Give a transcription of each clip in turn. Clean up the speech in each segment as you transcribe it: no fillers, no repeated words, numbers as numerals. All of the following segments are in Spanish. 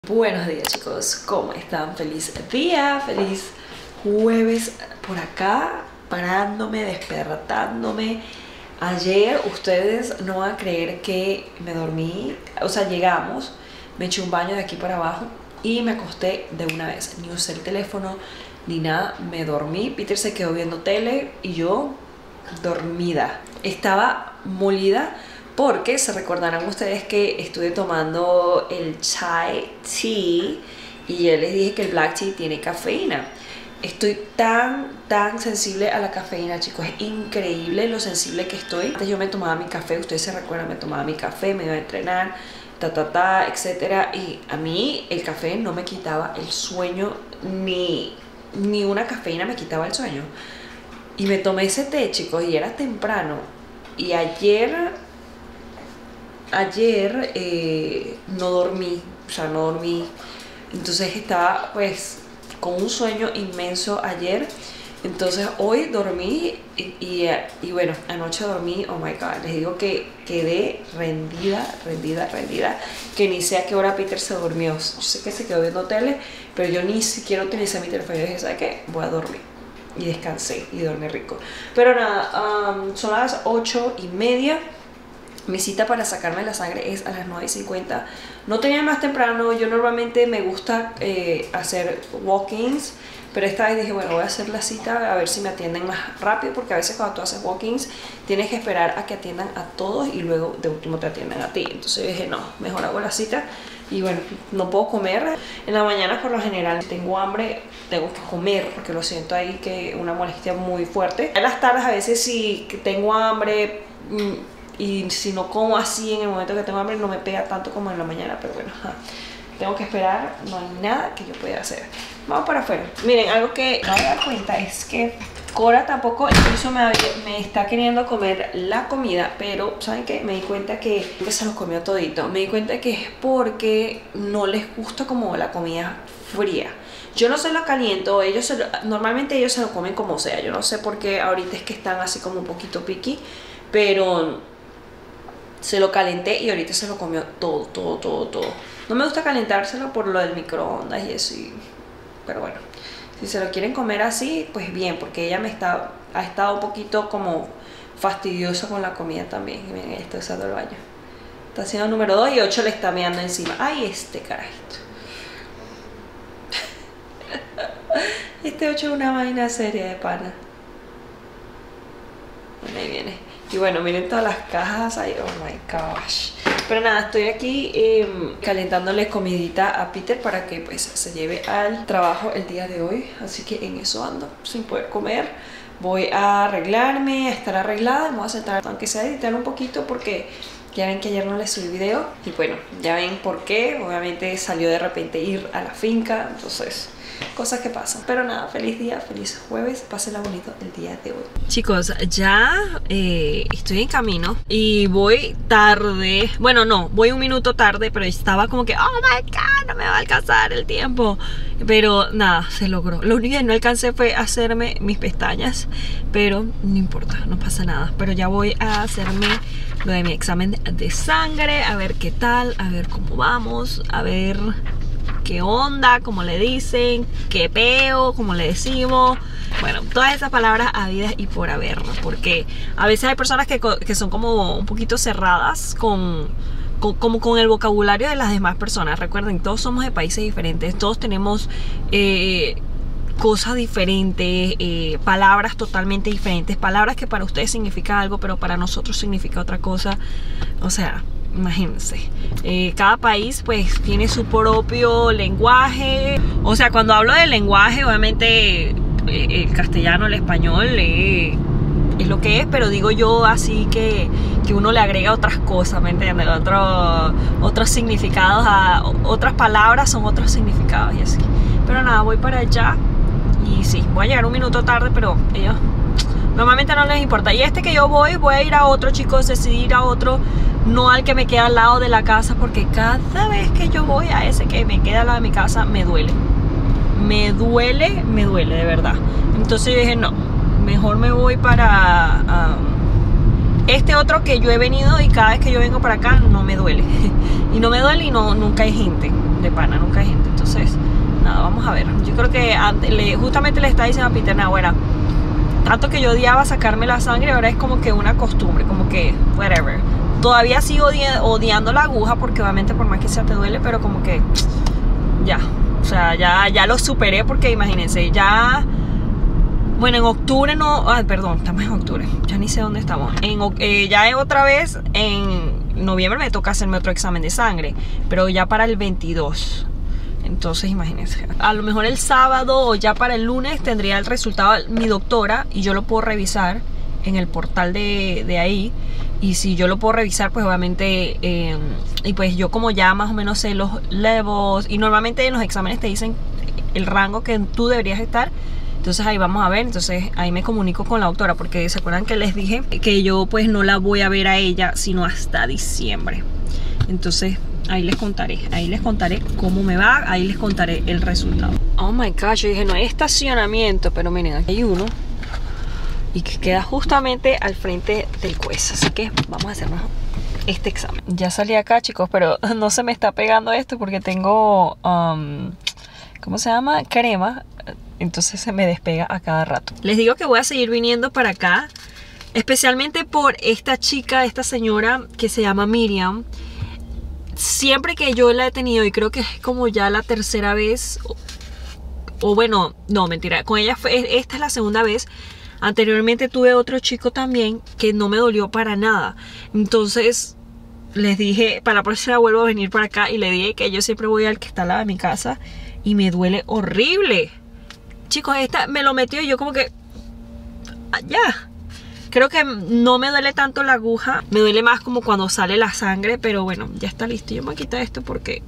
Buenos días chicos, ¿cómo están? Feliz día, feliz jueves por acá, parándome, despertándome. Ayer ustedes no van a creer que me dormí, o sea, llegamos, me eché un baño de aquí para abajo y me acosté de una vez. Ni usé el teléfono, ni nada, me dormí. Peter se quedó viendo tele y yo dormida. Estaba molida porque se recordarán ustedes que estuve tomando el chai tea y yo les dije que el black tea tiene cafeína. Estoy tan sensible a la cafeína, chicos, es increíble lo sensible que estoy. Antes yo me tomaba mi café, ustedes se recuerdan, me tomaba mi café, me iba a entrenar, etcétera, y a mí el café no me quitaba el sueño, ni una cafeína me quitaba el sueño. Y me tomé ese té, chicos, y era temprano. Y ayer no dormí, o sea, no dormí. Entonces estaba pues con un sueño inmenso ayer. Entonces hoy dormí y bueno, anoche dormí, oh my god, les digo que quedé rendida, que ni sé a qué hora Peter se durmió. Yo sé que se quedó viendo tele, pero yo ni siquiera utilicé mi teléfono. Yo dije, ¿sabes qué? Voy a dormir. Y descansé y dormí rico. Pero nada, son las 8:30. Mi cita para sacarme la sangre es a las 9:50. No tenía más temprano. Yo normalmente me gusta hacer walk-ins, pero esta vez dije, bueno, voy a hacer la cita a ver si me atienden más rápido, porque a veces cuando tú haces walk-ins tienes que esperar a que atiendan a todos y luego de último te atienden a ti. Entonces dije, no, mejor hago la cita. Y bueno, no puedo comer. En la mañana por lo general tengo hambre, tengo que comer porque lo siento ahí que una molestia muy fuerte. En las tardes a veces si tengo hambre y si no como así en el momento que tengo hambre no me pega tanto como en la mañana, pero bueno, tengo que esperar, no hay nada que yo pueda hacer. Vamos para afuera. Miren, algo que me voy a dar cuenta es que Cora tampoco incluso me está queriendo comer la comida, pero ¿saben qué? Me di cuenta que se los comió todito. Me di cuenta que es porque no les gusta como la comida fría. Yo no se lo caliento, normalmente ellos se lo comen como sea. Yo no sé por qué ahorita es que están así como un poquito picky, pero se lo calenté y ahorita se lo comió todo. No me gusta calentárselo por lo del microondas y eso, pero bueno, si se lo quieren comer así, pues bien, porque ella ha estado un poquito como fastidiosa con la comida también. Y miren, está usando el baño. Está haciendo el número 2 y 8 le está meando encima. Ay, este carajito. Este 8 es una vaina seria de pana. Bueno, ahí viene. Y bueno, miren todas las cajas ahí. Oh my gosh. Pero nada, estoy aquí calentándole comidita a Peter para que pues se lleve al trabajo el día de hoy. Así que en eso ando, sin poder comer. Voy a arreglarme, a estar arreglada. Me voy a sentar, aunque sea a editar un poquito, porque ya ven que ayer no les subí video. Y bueno, ya ven por qué. Obviamente salió de repente ir a la finca. Entonces, cosas que pasan. Pero nada, feliz día, feliz jueves. Pásenla bonito el día de hoy. Chicos, ya estoy en camino y voy tarde. Bueno, no, voy un minuto tarde, pero estaba como que, oh my god, no me va a alcanzar el tiempo. Pero nada, se logró. Lo único que no alcancé fue hacerme mis pestañas, pero no importa, no pasa nada. Pero ya voy a hacerme lo de mi examen de sangre, a ver qué tal, a ver cómo vamos, a ver qué onda, como le dicen, qué peo, como le decimos. Bueno, todas esas palabras habidas y por haber, porque a veces hay personas que son como un poquito cerradas como con el vocabulario de las demás personas. Recuerden, todos somos de países diferentes, todos tenemos cosas diferentes, palabras totalmente diferentes, palabras que para ustedes significan algo, pero para nosotros significa otra cosa. O sea, imagínense, cada país pues tiene su propio lenguaje. O sea, cuando hablo de lenguaje, obviamente el castellano, el español es lo que es, pero digo yo así que uno le agrega otras cosas, ¿me entiendes? Otros significados, otras palabras son otros significados y así. Pero nada, voy para allá y sí, voy a llegar un minuto tarde, pero ellos normalmente no les importa. Y que yo voy a ir a otro, chicos, decidí ir a otro, no al que me queda al lado de la casa, porque cada vez que yo voy a ese que me queda al lado de mi casa, me duele, de verdad. Entonces yo dije, no, mejor me voy para este otro que yo he venido y cada vez que yo vengo para acá no me duele. Y no me duele y nunca hay gente. de pana, nunca hay gente. Entonces, nada, vamos a ver. Yo creo que justamente le estaba diciendo a Peter, bueno, tanto que yo odiaba sacarme la sangre, ahora es como que una costumbre, como que whatever. Todavía sigo odiando la aguja porque obviamente por más que sea te duele, pero como que ya, o sea, ya lo superé porque imagínense, ya... Bueno, en octubre no... perdón, estamos en octubre. Ya ni sé dónde estamos. Ya otra vez, en noviembre me toca hacerme otro examen de sangre. Pero ya para el 22. Entonces, imagínense. A lo mejor el sábado o ya para el lunes tendría el resultado mi doctora. Y yo lo puedo revisar en el portal de ahí. Y si yo lo puedo revisar, pues obviamente... y pues yo como ya más o menos sé los levels. Y normalmente en los exámenes te dicen el rango que tú deberías estar. Entonces ahí vamos a ver, entonces ahí me comunico con la doctora, porque se acuerdan que les dije que yo pues no la voy a ver a ella sino hasta diciembre. Entonces ahí les contaré cómo me va, ahí les contaré el resultado. Oh my gosh, yo dije no hay estacionamiento, pero miren, aquí hay uno y que queda justamente al frente del juez, así que vamos a hacernos este examen. Ya salí acá, chicos, pero no se me está pegando esto porque tengo, ¿cómo se llama? Crema. Entonces se me despega a cada rato. Les digo que voy a seguir viniendo para acá, especialmente por esta chica, esta señora que se llama Miriam. Siempre que yo la he tenido, y creo que es como ya la tercera vez, o bueno, no, mentira, con ella esta es la segunda vez. Anteriormente tuve otro chico también que no me dolió para nada. Entonces les dije, para la próxima vuelvo a venir para acá, y le dije que yo siempre voy al que está al lado de mi casa y me duele horrible. Chicos, esta me lo metió y yo como que... ya. Creo que no me duele tanto la aguja. Me duele más como cuando sale la sangre. Pero bueno, ya está listo. Yo me voy a quitar esto porque...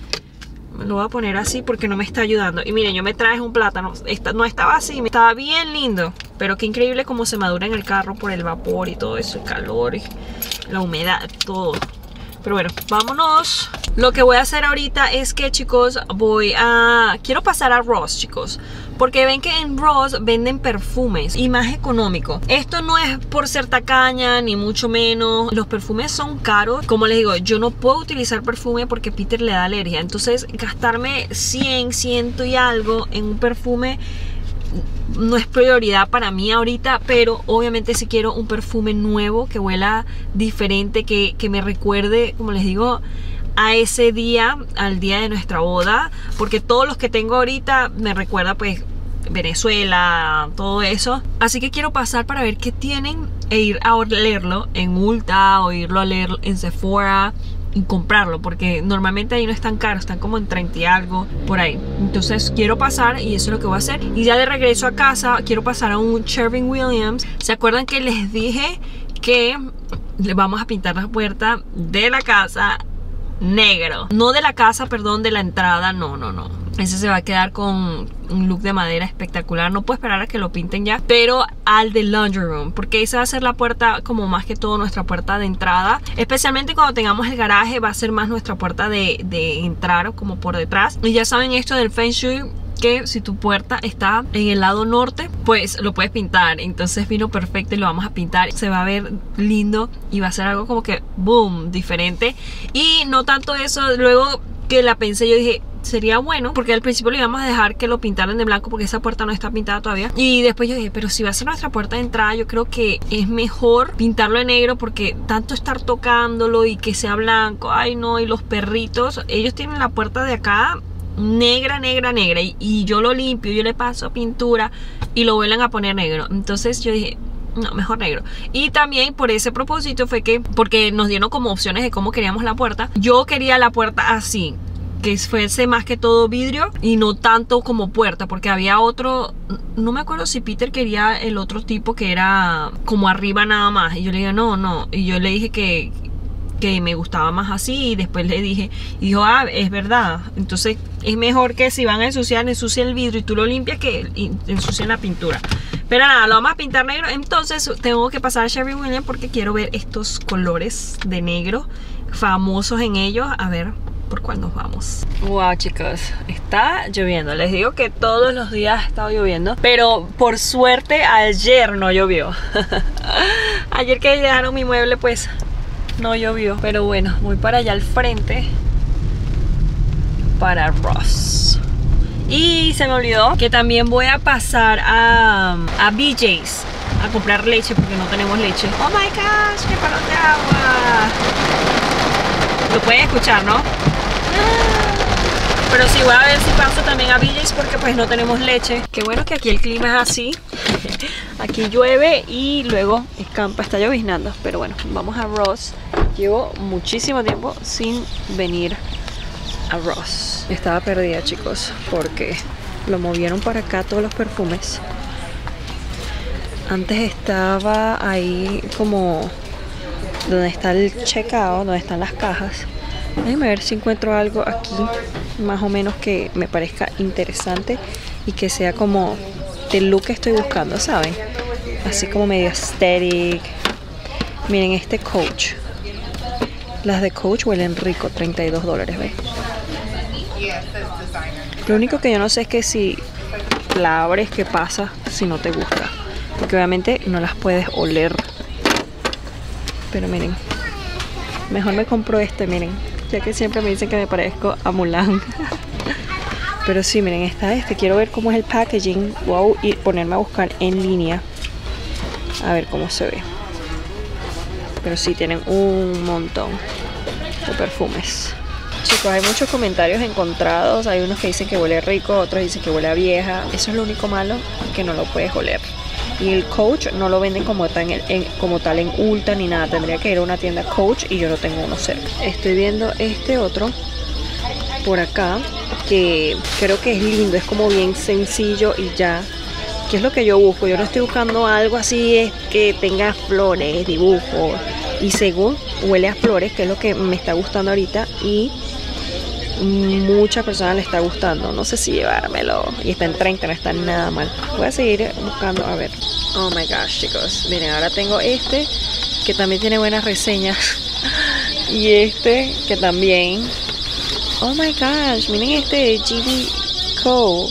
me lo voy a poner así porque no me está ayudando. Y miren, yo me traje un plátano. No estaba así. Estaba bien lindo. Pero qué increíble cómo se madura en el carro por el vapor y todo eso. El calor y la humedad, todo. Pero bueno, vámonos. Lo que voy a hacer ahorita es que, chicos, quiero pasar a Ross, chicos. Porque ven que en Ross venden perfumes y más económico. Esto no es por ser tacaña, ni mucho menos. Los perfumes son caros. Como les digo, yo no puedo utilizar perfume porque Peter le da alergia. Entonces, gastarme 100 y algo en un perfume no es prioridad para mí ahorita, pero obviamente si quiero un perfume nuevo que huela diferente, que me recuerde, como les digo, a ese día, al día de nuestra boda, porque todos los que tengo ahorita me recuerda pues Venezuela, todo eso. Así que quiero pasar para ver qué tienen e ir a olerlo en Ulta o irlo a leer en Sephora y comprarlo, porque normalmente ahí no están caros, están como en 30 y algo por ahí. Entonces quiero pasar y eso es lo que voy a hacer. Y ya de regreso a casa quiero pasar a un Sherwin-Williams. ¿Se acuerdan que les dije que le vamos a pintar la puerta de la casa negro? No de la casa, perdón, de la entrada, no. Ese se va a quedar con un look de madera espectacular. No puedo esperar a que lo pinten ya. Pero al de laundry room, porque esa va a ser la puerta, como más que todo nuestra puerta de entrada. Especialmente cuando tengamos el garaje, va a ser más nuestra puerta de entrar, como por detrás. Y ya saben esto del Feng Shui, que si tu puerta está en el lado norte, pues lo puedes pintar. Entonces vino perfecto y lo vamos a pintar. Se va a ver lindo y va a ser algo como que boom, diferente. Y no tanto eso, luego que la pensé yo dije, sería bueno, porque al principio le íbamos a dejar que lo pintaran de blanco porque esa puerta no está pintada todavía. Y después yo dije, pero si va a ser nuestra puerta de entrada, yo creo que es mejor pintarlo de negro, porque tanto estar tocándolo y que sea blanco, ay no, y los perritos, ellos tienen la puerta de acá negra y yo lo limpio, yo le paso pintura y lo vuelven a poner negro. Entonces yo dije, no, mejor negro. Y también por ese propósito fue que, porque nos dieron como opciones de cómo queríamos la puerta, yo quería la puerta así, que fuese más que todo vidrio y no tanto como puerta, porque había otro, no me acuerdo si Peter quería el otro tipo que era como arriba nada más, y yo le dije no, y yo le dije que me gustaba más así, y después le dije, y dijo, es verdad, entonces es mejor que si van a ensuciar el vidrio y tú lo limpias, que ensucien la pintura. Pero nada, lo vamos a pintar negro. Entonces tengo que pasar a Sherwin-Williams porque quiero ver estos colores de negro famosos en ellos, a ver por cuál nos vamos. Wow, chicos, está lloviendo. Les digo que todos los días ha estado lloviendo, pero por suerte ayer no llovió. Ayer que dejaron mi mueble, pues no llovió. Pero bueno, voy para allá al frente para Ross. Y se me olvidó que también voy a pasar a BJ's a comprar leche porque no tenemos leche. Oh my gosh, qué palón de agua. Lo pueden escuchar, ¿no? Pero sí, voy a ver si paso también a BJ's porque pues no tenemos leche. Qué bueno que aquí el clima es así. Aquí llueve y luego escampa, está lloviznando. Pero bueno, vamos a Ross. Llevo muchísimo tiempo sin venir a Ross. Estaba perdida, chicos, porque lo movieron para acá todos los perfumes. Antes estaba ahí como donde está el checkout, donde están las cajas. Déjenme ver si encuentro algo aquí más o menos que me parezca interesante y que sea como el look que estoy buscando, ¿saben? Así como medio aesthetic. Miren este Coach. Las de Coach huelen rico, $32, ¿ves? Lo único que yo no sé es que si la abres, ¿qué pasa si no te gusta? Porque obviamente no las puedes oler. Pero miren, mejor me compro este, miren, ya que siempre me dicen que me parezco a Mulan. Pero sí, miren, está este. Quiero ver cómo es el packaging. Wow, y ponerme a buscar en línea a ver cómo se ve. Pero sí, tienen un montón de perfumes. Chicos, hay muchos comentarios encontrados. Hay unos que dicen que huele rico, otros dicen que huele a vieja. Eso es lo único malo, que no lo puedes oler. Y el Coach no lo venden como tal en Ulta ni nada. Tendría que ir a una tienda Coach y yo no tengo uno cerca. Estoy viendo este otro por acá que creo que es lindo. Es como bien sencillo y ya. ¿Qué es lo que yo busco? Yo no estoy buscando algo así es que tenga flores, dibujos. Y según huele a flores, que es lo que me está gustando ahorita. Y muchas personas le está gustando. No sé si llevármelo. Y está en 30, no está nada mal. Voy a seguir buscando, a ver. Oh my gosh, chicos. Miren, ahora tengo este que también tiene buenas reseñas. Y este que también. Oh my gosh, miren este de GB Co.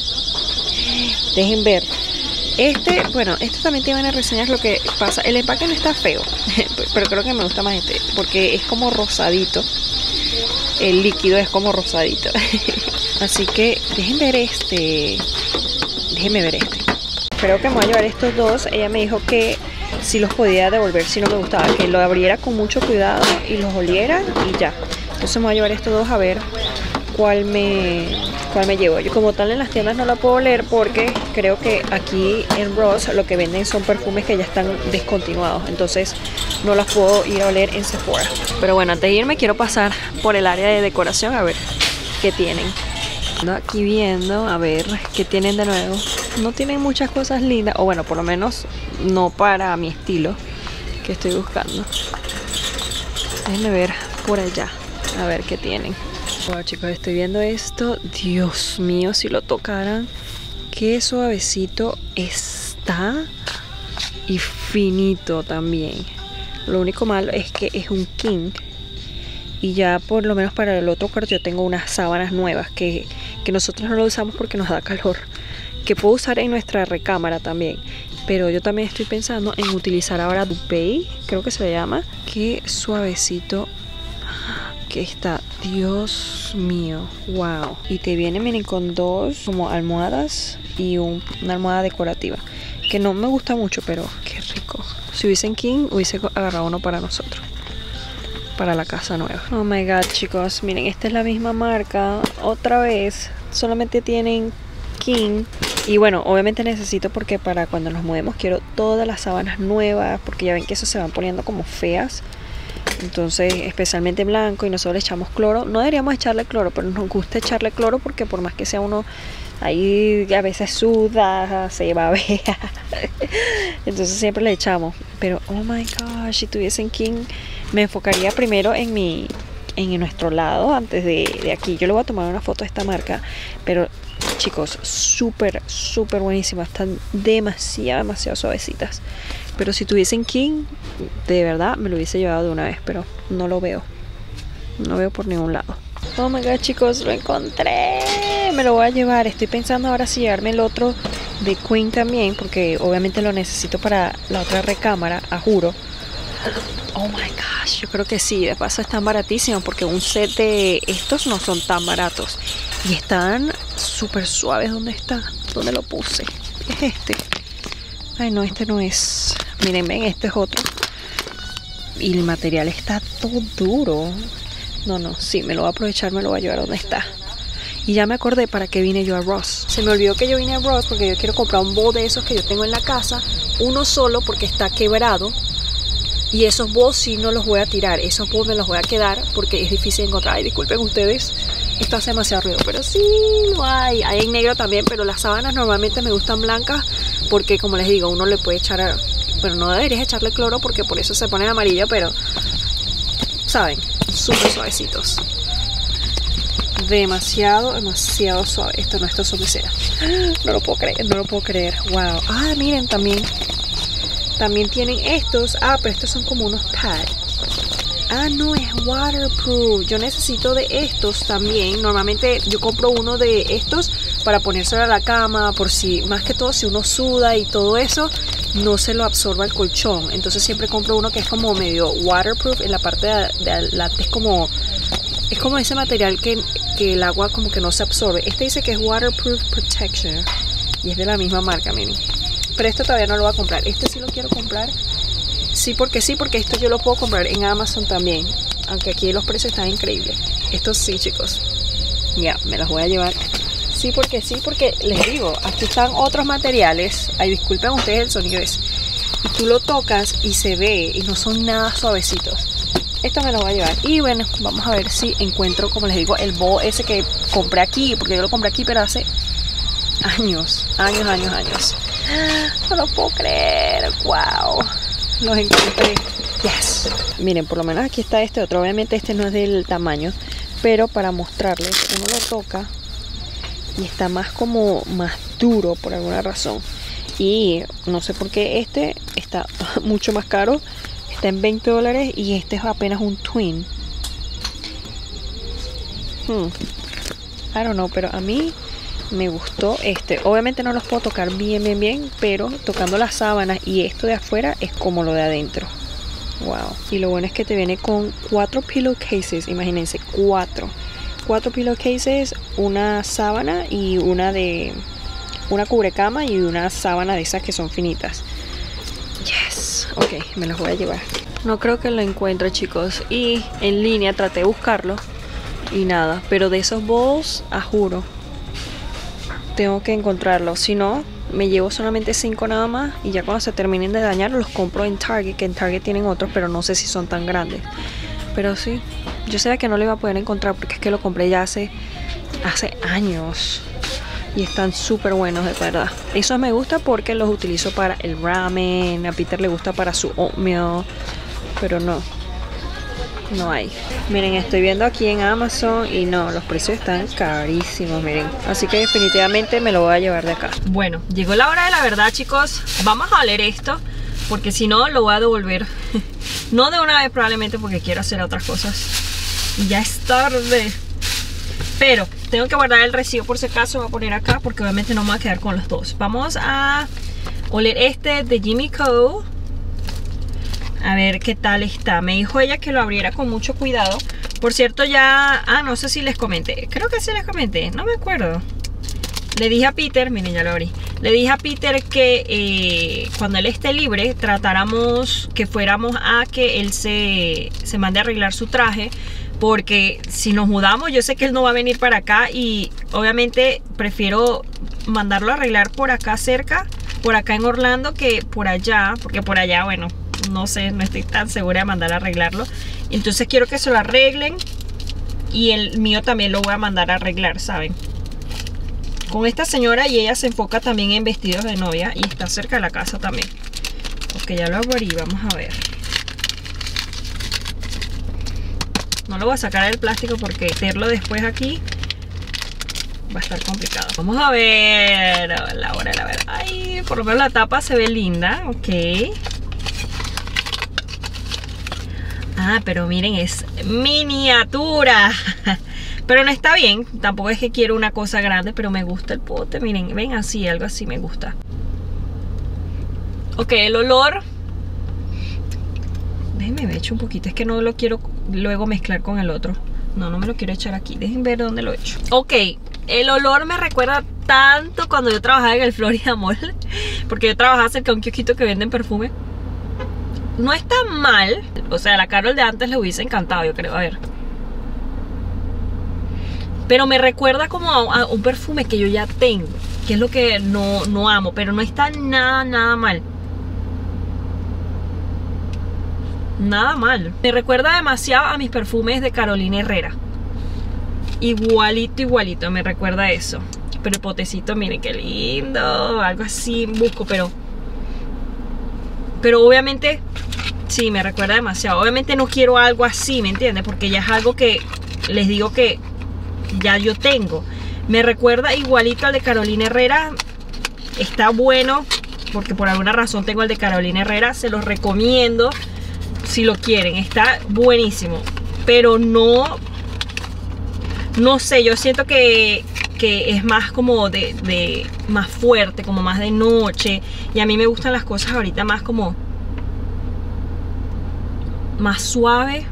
Dejen ver. Este, bueno, este también tiene buenas reseñas. Lo que pasa, el empaque no está feo, pero creo que me gusta más este, porque es como rosadito. El líquido es como rosadito. Así que déjenme ver este. Déjenme ver este. Creo que me voy a llevar estos dos. Ella me dijo que si los podía devolver si no me gustaba, que lo abriera con mucho cuidado y los oliera y ya. Entonces me voy a llevar estos dos a ver cuál me llevo. Yo como tal en las tiendas no la puedo oler porque creo que aquí en Ross lo que venden son perfumes que ya están descontinuados. Entonces no las puedo ir a oler en Sephora. Pero bueno, antes de irme quiero pasar por el área de decoración a ver qué tienen. Ando aquí viendo a ver qué tienen de nuevo. No tienen muchas cosas lindas, o bueno, por lo menos no para mi estilo que estoy buscando. Déjenme ver por allá a ver qué tienen. Bueno, chicos, estoy viendo esto. Dios mío, si lo tocaran, qué suavecito está y finito también. Lo único malo es que es un king. Y ya por lo menos para el otro cuarto yo tengo unas sábanas nuevas que nosotros no lo usamos porque nos da calor. Que puedo usar en nuestra recámara también. Pero yo también estoy pensando en utilizar ahora Duvet, creo que se llama. Qué suavecito que está, Dios mío, wow. Y te viene, miren, con dos como almohadas y una almohada decorativa, que no me gusta mucho, pero qué rico. Si hubiesen king, hubiese agarrado uno para nosotros, para la casa nueva. Oh my god, chicos, miren, esta es la misma marca, otra vez, solamente tienen king. Y bueno, obviamente necesito, porque para cuando nos movemos quiero todas las sábanas nuevas, porque ya ven que eso se van poniendo como feas. Entonces, especialmente blanco, y nosotros le echamos cloro. No deberíamos echarle cloro, pero nos gusta echarle cloro porque por más que sea uno ahí a veces suda, se babea. Entonces siempre le echamos. Pero oh my gosh, si tuviesen king, me enfocaría primero en nuestro lado antes de aquí. Yo le voy a tomar una foto de esta marca, pero chicos, súper buenísimas. Están demasiado suavecitas. Pero si tuviesen king, de verdad me lo hubiese llevado de una vez, pero no lo veo. No veo por ningún lado. Oh my god, chicos, lo encontré. Me lo voy a llevar. Estoy pensando ahora si llevarme el otro de Queen también, porque obviamente lo necesito para la otra recámara, a juro. Oh my gosh, yo creo que sí. De paso están baratísimos, porque un set de estos no son tan baratos. Y están súper suaves. ¿Dónde está? ¿Dónde lo puse? Es este. Ay, no, este no es. Miren, ven, este es otro. Y el material está todo duro. No, sí, me lo voy a aprovechar, me lo voy a llevar donde está. Y ya me acordé para qué vine yo a Ross. Se me olvidó que yo vine a Ross porque yo quiero comprar un bowl de esos que yo tengo en la casa. Uno solo porque está quebrado. Y esos bowls sí no los voy a tirar. Esos bowls me los voy a quedar porque es difícil encontrar. Ay, disculpen ustedes. Esto hace demasiado ruido. Pero sí lo hay. Hay en negro también. Pero las sábanas normalmente me gustan blancas. Porque como les digo, uno le puede echar... Bueno, no deberías echarle cloro porque por eso se ponen amarillo. Pero, ¿saben? Súper suavecitos. Demasiado suave. Esto son de cera. No lo puedo creer. Wow. Ah, miren, también tienen estos. Ah, pero estos son como unos pads. Ah, no, es waterproof. Yo necesito de estos también. Normalmente yo compro uno de estos para ponérselo a la cama, por si, más que todo, si uno suda y todo eso, no se lo absorba el colchón. Entonces siempre compro uno que es como medio waterproof. En la parte de la es como ese material que el agua como que no se absorbe. Este dice que es waterproof protection y es de la misma marca, miren. Pero esto todavía no lo voy a comprar. Este sí lo quiero comprar. Sí, porque esto yo lo puedo comprar en Amazon también. Aunque aquí los precios están increíbles. Estos sí, chicos. Ya, me los voy a llevar. Sí, porque les digo, aquí están otros materiales. Ay, disculpen ustedes el sonido ese. Y tú lo tocas y se ve y no son nada suavecitos. Esto me lo voy a llevar. Y bueno, vamos a ver si encuentro, como les digo, el bowl ese que compré aquí. Porque yo lo compré aquí, pero hace años. No lo puedo creer. Wow. Los encontré. Yes. Miren, por lo menos aquí está este otro. Obviamente este no es del tamaño, pero para mostrarles, uno lo toca y está más duro por alguna razón. Y no sé por qué este está mucho más caro. Está en $20 y este es apenas un twin. I don't know, pero a mí me gustó este. Obviamente no los puedo tocar bien, pero tocando las sábanas y esto de afuera es como lo de adentro. Wow. Y lo bueno es que te viene con 4 pillowcases. Imagínense, 4 pillowcases, una sábana y una cubrecama y una sábana de esas que son finitas. Yes. Ok, me los voy a llevar. No creo que lo encuentre, chicos. Y en línea traté de buscarlo y nada. Pero de esos bowls, a juro, tengo que encontrarlos. Si no, me llevo solamente 5 nada más. Y ya cuando se terminen de dañar, los compro en Target. Que en Target tienen otros, pero no sé si son tan grandes. Pero sí, yo sabía que no lo iba a poder encontrar porque es que lo compré ya hace años. Y están súper buenos, de verdad. Esos me gusta porque los utilizo para el ramen. A Peter le gusta para su oatmeal. Pero no hay. Miren, estoy viendo aquí en Amazon y no, los precios están carísimos, miren. Así que definitivamente me lo voy a llevar de acá. Bueno, llegó la hora de la verdad, chicos. Vamos a oler esto, porque si no lo voy a devolver. No de una vez probablemente, porque quiero hacer otras cosas. Y ya es tarde. Pero tengo que guardar el recibo por si acaso. Voy a poner acá porque obviamente no me voy a quedar con los dos. Vamos a oler este de Jimmy Coo. A ver qué tal está. Me dijo ella que lo abriera con mucho cuidado. Por cierto, ya... Ah, no sé si les comenté. Creo que sí les comenté. No me acuerdo. Le dije a Peter... Miren, ya lo abrí. Le dije a Peter que cuando él esté libre, tratáramos que fuéramos a que él se mande a arreglar su traje. Porque si nos mudamos, yo sé que él no va a venir para acá. Y obviamente prefiero mandarlo a arreglar por acá cerca. Por acá en Orlando que por allá. Porque por allá, bueno... No sé, no estoy tan segura de mandar a arreglarlo. Entonces quiero que se lo arreglen. Y el mío también lo voy a mandar a arreglar, ¿saben? Con esta señora, y ella se enfoca también en vestidos de novia. Y está cerca de la casa también. Ok, ya lo abrí, vamos a ver. No lo voy a sacar del plástico porque meterlo después aquí va a estar complicado. Vamos a ver la hora de la verdad. Ay, por lo menos la tapa se ve linda. Ok. Ah, pero miren, es miniatura. Pero no está bien. Tampoco es que quiero una cosa grande, pero me gusta el pote. Miren, ven así, algo así me gusta. Ok, el olor. Déjenme ver, echo un poquito. Es que no lo quiero luego mezclar con el otro. No me lo quiero echar aquí. Déjenme ver dónde lo echo. Ok, El olor me recuerda tanto cuando yo trabajaba en el Florida Mall, porque yo trabajaba cerca de un kiosquito que venden perfume. No está mal, o sea, a la Carol de antes le hubiese encantado, yo creo, a ver. Pero me recuerda como a un perfume que yo ya tengo, que es lo que no amo, pero no está nada mal. Nada mal. Me recuerda demasiado a mis perfumes de Carolina Herrera. Igualito, me recuerda a eso. Pero el potecito, miren qué lindo. Algo así busco, pero obviamente sí, me recuerda demasiado. Obviamente no quiero algo así, ¿me entiendes? Porque ya es algo que les digo que ya yo tengo. Me recuerda igualito al de Carolina Herrera. Está bueno, porque por alguna razón tengo el de Carolina Herrera. Se los recomiendo si lo quieren. Está buenísimo. Pero no sé, yo siento que es más como de más fuerte, como más de noche. Y a mí me gustan las cosas ahorita más como más suave.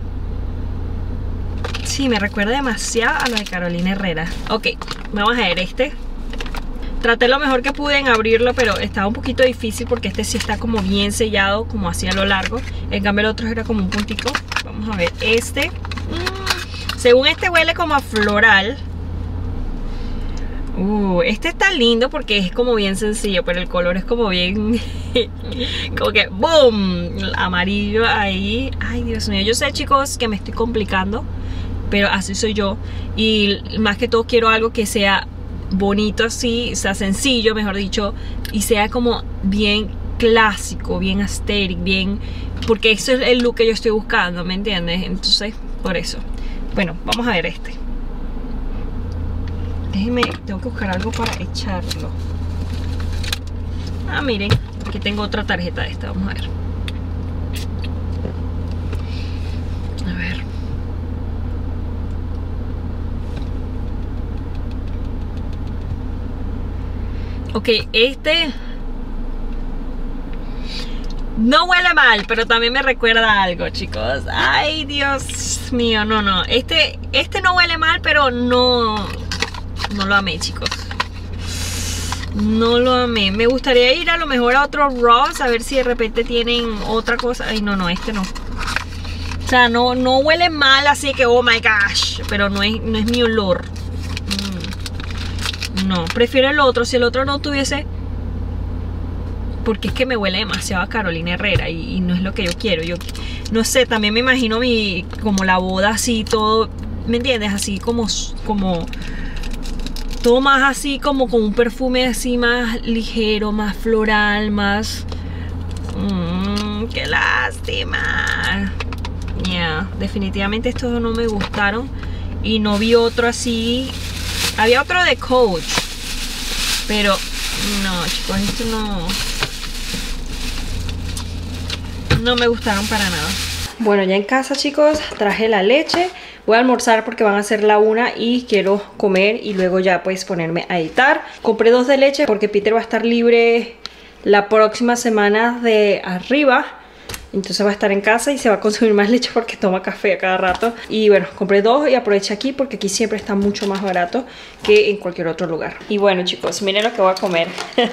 Sí, me recuerda demasiado a la de Carolina Herrera. Ok, vamos a ver este. Traté lo mejor que pude en abrirlo, pero estaba un poquito difícil porque este sí está como bien sellado, como así a lo largo. En cambio el otro era como un puntico. Vamos a ver este. Según este huele como a floral. Este está lindo porque es como bien sencillo, pero el color es como bien como que ¡boom! Amarillo ahí. Ay, Dios mío, yo sé, chicos, que me estoy complicando, pero así soy yo. Y más que todo quiero algo que sea bonito así, sea sencillo, mejor dicho, y sea como bien clásico, bien aesthetic, bien, porque eso es el look que yo estoy buscando, ¿me entiendes? Entonces, por eso. Bueno, vamos a ver este. Déjenme, tengo que buscar algo para echarlo. Ah, miren, aquí tengo otra tarjeta de esta, vamos a ver. A ver. Ok, este no huele mal, pero también me recuerda a algo, chicos. Ay, Dios mío, no. Este no huele mal, pero no lo amé, chicos. No lo amé. Me gustaría ir a lo mejor a otro Ross, a ver si de repente tienen otra cosa. Ay, no, este no. O sea, no huele mal, así que oh my gosh, pero no es mi olor. No, prefiero el otro. Si el otro no tuviese, porque es que me huele demasiado a Carolina Herrera y no es lo que yo quiero. Yo no sé, también me imagino como la boda así, todo, ¿me entiendes? Así como todo más así, como con un perfume así más ligero, más floral, más... ¡Qué lástima! Yeah, definitivamente estos no me gustaron. Y no vi otro así. Había otro de Coach, pero no, chicos, esto no me gustaron para nada. Bueno, ya en casa, chicos, traje la leche. Voy a almorzar porque van a ser la 1 y quiero comer y luego ya pues ponerme a editar. Compré 2 de leche porque Peter va a estar libre la próxima semana de arriba. Entonces va a estar en casa y se va a consumir más leche porque toma café a cada rato. Y bueno, compré 2 y aproveché aquí porque aquí siempre está mucho más barato que en cualquier otro lugar. Y bueno, chicos, miren lo que voy a comer.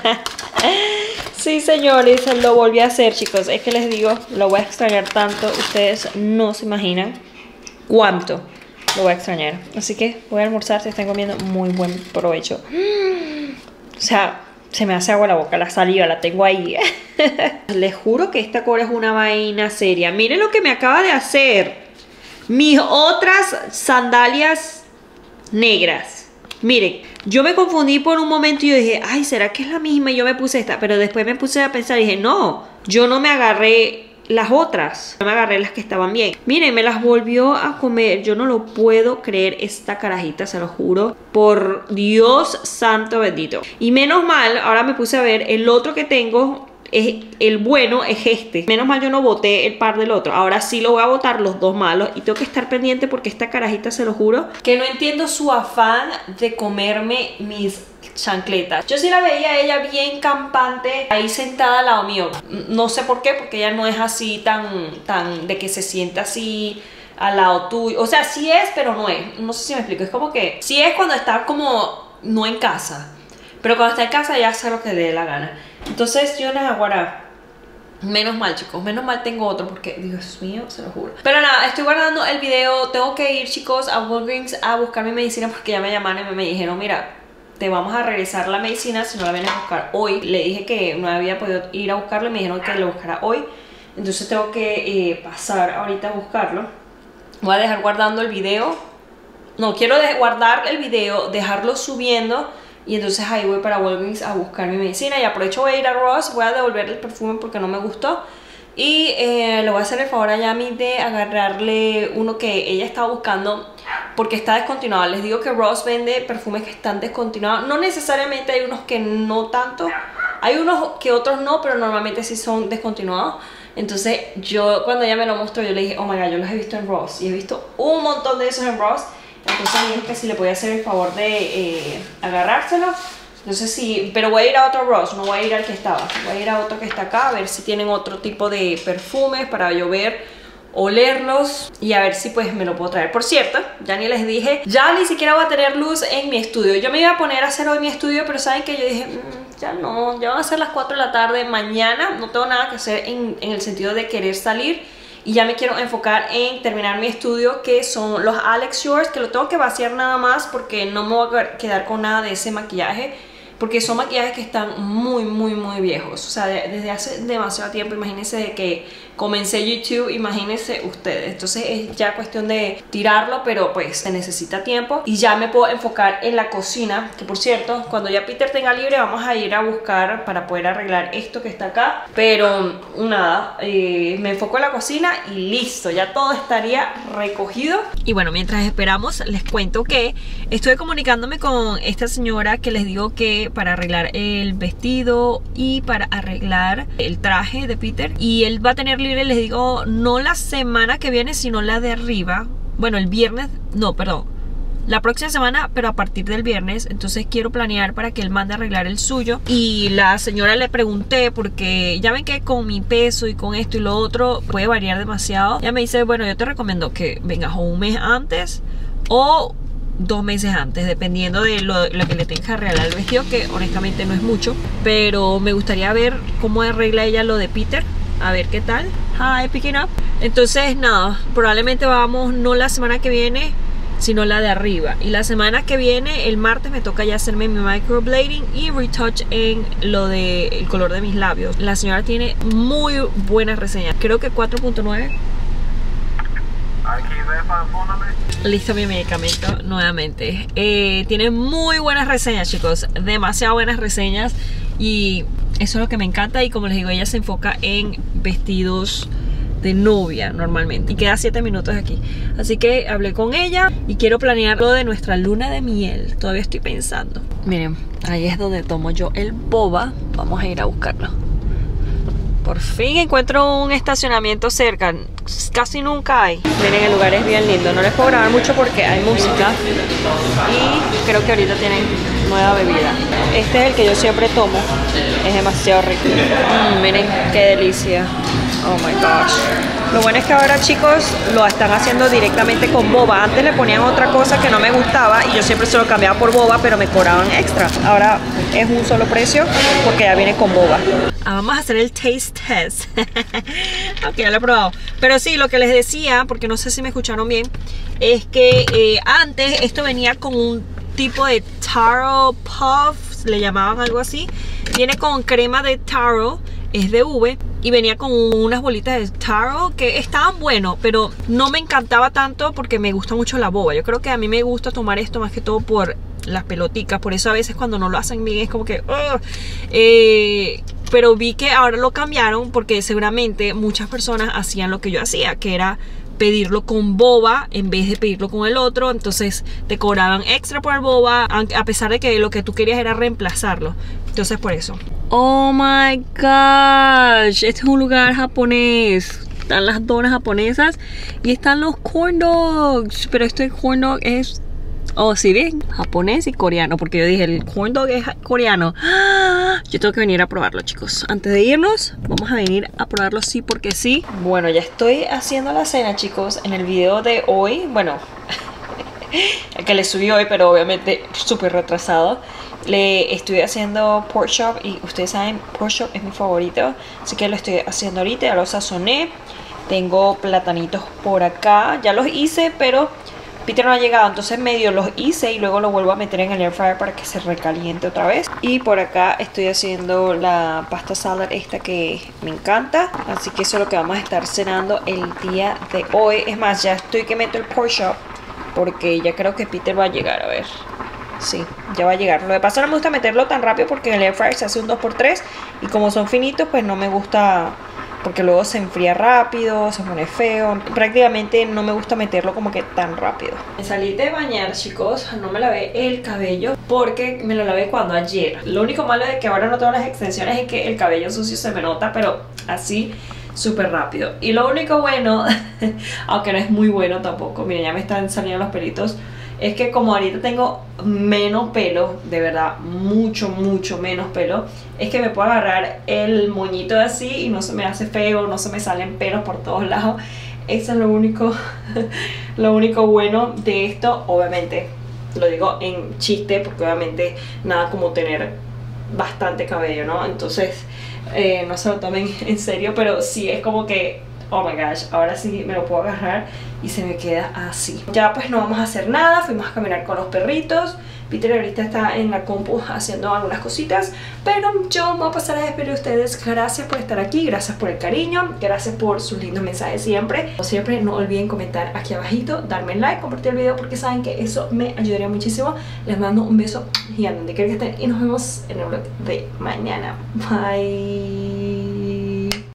Sí, señores, lo volví a hacer, chicos. Es que les digo, lo voy a extrañar tanto. Ustedes no se imaginan cuánto lo voy a extrañar. Así que voy a almorzar, se están comiendo muy buen provecho. O sea, se me hace agua la boca, la saliva, la tengo ahí. Les juro que esta cola es una vaina seria. Miren lo que me acaba de hacer. Mis otras sandalias negras. Miren, yo me confundí por un momento y yo dije, ay, ¿será que es la misma? Y yo me puse esta, pero después me puse a pensar y dije, no, yo no me agarré las otras, no me agarré las que estaban bien. Miren, me las volvió a comer. Yo no lo puedo creer, esta carajita, se lo juro. Por Dios santo bendito. Y menos mal, ahora me puse a ver, el otro que tengo, el bueno es este. Menos mal yo no boté el par del otro. Ahora sí lo voy a botar, los dos malos. Y tengo que estar pendiente porque esta carajita, se lo juro, que no entiendo su afán de comerme mis chancletas. Yo sí la veía a ella bien campante ahí sentada al lado mío. No sé por qué, porque ella no es así tan de que se sienta así al lado tuyo. O sea, sí es, pero no es. No sé si me explico. Es como que sí es cuando está como no en casa. Pero cuando está en casa ya hace lo que le dé la gana. Entonces yo nada, guarda. Menos mal, chicos, menos mal tengo otro porque, Dios mío, se lo juro. Pero nada, estoy guardando el video. Tengo que ir, chicos, a Walgreens a buscar mi medicina porque ya me llamaron y me dijeron, mira, te vamos a regresar la medicina si no la vienes a buscar hoy. Le dije que no había podido ir a buscarlo y me dijeron que lo buscara hoy. Entonces tengo que pasar ahorita a buscarlo. Voy a dejar guardando el video. No, quiero guardar el video, dejarlo subiendo. Y entonces ahí voy para Walgreens a buscar mi medicina. Y aprovecho, voy a ir a Ross, voy a devolver el perfume porque no me gustó. Y le voy a hacer el favor a Yami de agarrarle uno que ella estaba buscando porque está descontinuado. Les digo que Ross vende perfumes que están descontinuados. No necesariamente, hay unos que no tanto. Hay unos que otros no, pero normalmente sí son descontinuados. Entonces yo, cuando ella me lo mostró, yo le dije, oh my god, yo los he visto en Ross. Y he visto un montón de esos en Ross. Entonces me dijo que si le podía hacer el favor de agarrárselo. Entonces sí, pero voy a ir a otro Ross, no voy a ir al que estaba. Voy a ir a otro que está acá, a ver si tienen otro tipo de perfumes para yo ver, olerlos y a ver si pues me lo puedo traer. Por cierto, ya ni les dije, ya ni siquiera voy a tener luz en mi estudio. Yo me iba a poner a hacer hoy mi estudio, pero saben que yo dije, ya no, ya van a ser las 4 de la tarde mañana. No tengo nada que hacer en el sentido de querer salir. Y ya me quiero enfocar en terminar mi estudio, que son los Alex Yours, que lo tengo que vaciar nada más porque no me voy a quedar con nada de ese maquillaje. Porque son maquillajes que están muy viejos. O sea, desde hace demasiado tiempo. Imagínense de que comencé YouTube, imagínense ustedes. Entonces es ya cuestión de tirarlo, pero pues se necesita tiempo. Y ya me puedo enfocar en la cocina. Que por cierto, cuando ya Peter tenga libre, vamos a ir a buscar para poder arreglar esto que está acá. Pero nada, me enfoco en la cocina y listo. Ya todo estaría recogido. Y bueno, mientras esperamos, les cuento que estuve comunicándome con esta señora que les digo que para arreglar el vestido y para arreglar el traje de Peter. Y él va a tener libre, les digo, no la semana que viene, sino la de arriba. Bueno, el viernes, no, perdón, la próxima semana, pero a partir del viernes. Entonces quiero planear para que él mande a arreglar el suyo. Y la señora le pregunté, porque ya ven que con mi peso y con esto y lo otro puede variar demasiado. Ella me dice, bueno, yo te recomiendo que vengas o un mes antes o 2 meses antes, dependiendo de lo que le tenga que arreglar el vestido, que honestamente no es mucho. Pero me gustaría ver cómo arregla ella lo de Peter, a ver qué tal. Hi, picking up. Entonces nada, probablemente vamos no la semana que viene, sino la de arriba. Y la semana que viene, el martes, me toca ya hacerme mi microblading y retouch en lo de el color de mis labios. La señora tiene muy buenas reseñas, creo que 4.9. Listo mi medicamento nuevamente. Tiene muy buenas reseñas, chicos, demasiado buenas reseñas. Y eso es lo que me encanta. Y como les digo, ella se enfoca en vestidos de novia normalmente. Y queda 7 minutos aquí. Así que hablé con ella y quiero planear lo de nuestra luna de miel. Todavía estoy pensando. Miren, ahí es donde tomo yo el boba. Vamos a ir a buscarlo. Por fin encuentro un estacionamiento cerca. Casi nunca hay. Miren, el lugar es bien lindo. No les puedo grabar mucho porque hay música. Y creo que ahorita tienen nueva bebida. Este es el que yo siempre tomo. Es demasiado rico. Miren qué delicia. Oh my gosh. Lo bueno es que ahora, chicos, lo están haciendo directamente con boba. Antes le ponían otra cosa que no me gustaba y yo siempre se lo cambiaba por boba, pero me cobraban extra. Ahora es un solo precio porque ya viene con boba. Vamos a hacer el taste test. Aunque ya lo he probado. Pero sí, lo que les decía, porque no sé si me escucharon bien, es que antes esto venía con un tipo de taro puff, le llamaban algo así. Viene con crema de taro, es de uve, y venía con unas bolitas de taro que estaban buenos, pero no me encantaba tanto porque me gusta mucho la boba. Yo creo que a mí me gusta tomar esto más que todo por las peloticas. Por eso a veces cuando no lo hacen bien es como que pero vi que ahora lo cambiaron porque seguramente muchas personas hacían lo que yo hacía, que era pedirlo con boba en vez de pedirlo con el otro. Entonces te cobraban extra por el boba, a pesar de que lo que tú querías era reemplazarlo. Entonces por eso. Oh my gosh, este es un lugar japonés. Están las donas japonesas y están los corn dogs. Pero este corn dog es, oh, sí, bien, japonés y coreano, porque yo dije el corn dog es coreano. Yo tengo que venir a probarlo, chicos. Antes de irnos, vamos a venir a probarlo sí porque sí. Bueno, ya estoy haciendo la cena, chicos. En el video de hoy, bueno, que le subí hoy, pero obviamente súper retrasado. Le estoy haciendo pork chop y ustedes saben, pork chop es mi favorito, así que lo estoy haciendo ahorita, ya lo sazoné. Tengo platanitos por acá, ya los hice, pero Peter no ha llegado, entonces medio los hice y luego lo vuelvo a meter en el air fryer para que se recaliente otra vez. Y por acá estoy haciendo la pasta salad esta que me encanta, así que eso es lo que vamos a estar cenando el día de hoy. Es más, ya estoy que meto el pork chop porque ya creo que Peter va a llegar, a ver. Sí, ya va a llegar. Lo que pasa no me gusta meterlo tan rápido porque en el air fryer se hace un 2x3 y como son finitos pues no me gusta porque luego se enfría rápido, se pone feo. Prácticamente no me gusta meterlo como que tan rápido. Me salí de bañar, chicos, no me lavé el cabello porque me lo lavé cuando ayer. Lo único malo de que ahora no tengo las extensiones es que el cabello sucio se me nota, pero así súper rápido. Y lo único bueno, aunque no es muy bueno tampoco, miren, ya me están saliendo los pelitos, es que como ahorita tengo menos pelo, de verdad, mucho menos pelo, es que me puedo agarrar el moñito así y no se me hace feo, no se me salen pelos por todos lados. Eso es lo único, lo único bueno de esto. Obviamente, lo digo en chiste, porque obviamente nada como tener bastante cabello, ¿no? Entonces, no se lo tomen en serio, pero sí es como que, oh my gosh, ahora sí me lo puedo agarrar y se me queda así. Ya pues no vamos a hacer nada, fuimos a caminar con los perritos. Peter ahorita está en la compu haciendo algunas cositas, pero yo me voy a pasar a despedir de ustedes. Gracias por estar aquí, gracias por el cariño, gracias por sus lindos mensajes siempre. Como siempre, no olviden comentar aquí abajito, darme like, compartir el video porque saben que eso me ayudaría muchísimo. Les mando un beso gigante donde quiera que estén y nos vemos en el vlog de mañana. Bye.